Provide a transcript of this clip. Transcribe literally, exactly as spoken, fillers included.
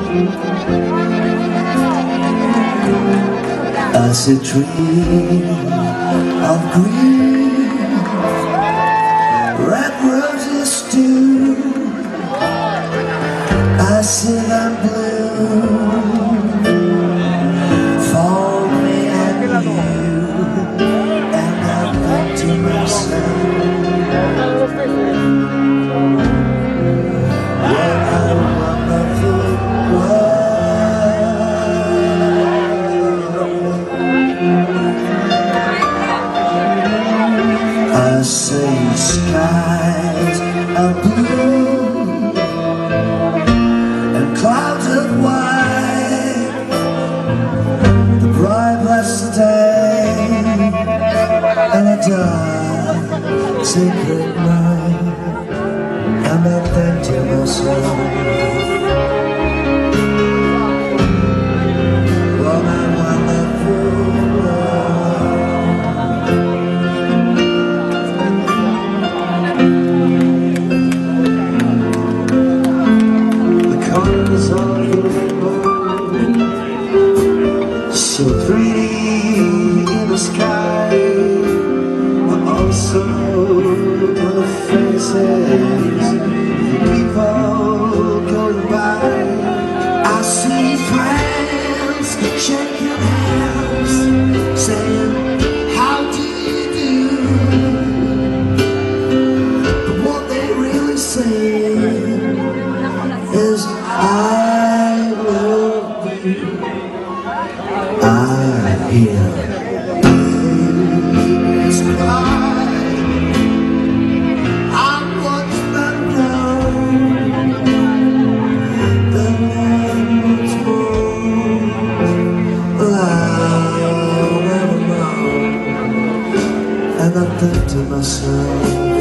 As a tree of green, red roses too, I see them bloom for me and you, and I think to myself, what a wonderful world. I say skies are blue and clouds of white, the bright blessed day, and I die, say good night, and I think to myself, what a wonderful world. So pretty in the sky, but also on the faces of people going by. I see friends shaking hands, saying, how do you do? But what they really say is, I love you. I hear babies cry, I watch them go, the land was more loud and loud, and I think to myself,